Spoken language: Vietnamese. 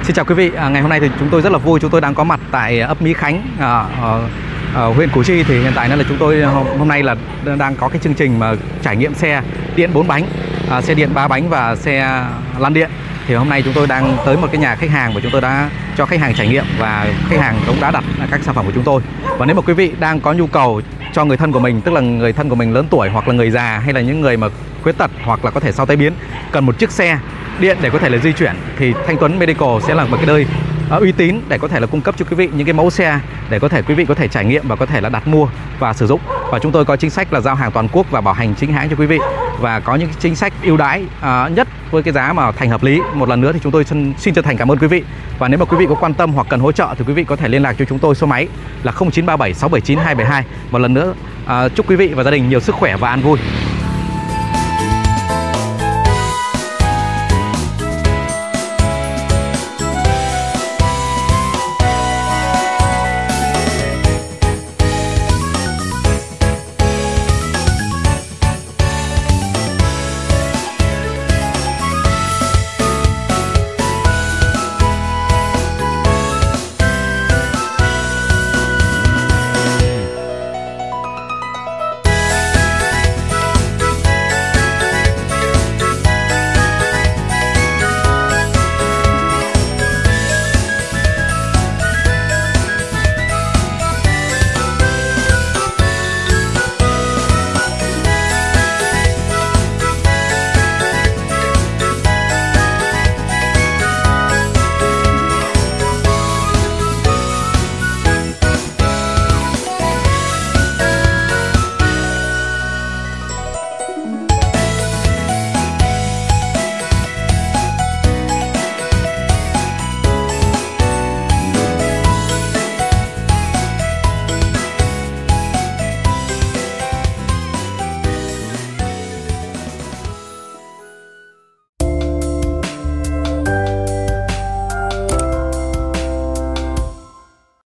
Xin chào quý vị, ngày hôm nay thì chúng tôi rất là vui, chúng tôi đang có mặt tại ấp Mỹ Khánh, huyện Củ Chi. Thì hiện tại là chúng tôi hôm nay là đang có cái chương trình mà trải nghiệm xe điện 4 bánh, xe điện 3 bánh và xe lăn điện. Thì hôm nay chúng tôi đang tới một cái nhà khách hàng và chúng tôi đã cho khách hàng trải nghiệm và khách hàng cũng đã đặt các sản phẩm của chúng tôi. Và nếu mà quý vị đang có nhu cầu cho người thân của mình, tức là người thân của mình lớn tuổi hoặc là người già hay là những người mà khuyết tật hoặc là có thể sau tai biến, cần một chiếc xe điện để có thể là di chuyển, thì Thanh Tuấn Medical sẽ là một cái nơi uy tín để có thể là cung cấp cho quý vị những cái mẫu xe để có thể quý vị có thể trải nghiệm và có thể là đặt mua và sử dụng. Và chúng tôi có chính sách là giao hàng toàn quốc và bảo hành chính hãng cho quý vị, và có những chính sách ưu đãi nhất với cái giá mà thành hợp lý. Một lần nữa thì chúng tôi xin chân thành cảm ơn quý vị. Và nếu mà quý vị có quan tâm hoặc cần hỗ trợ thì quý vị có thể liên lạc cho chúng tôi, số máy là 0937 679 272. Một lần nữa chúc quý vị và gia đình nhiều sức khỏe và an vui.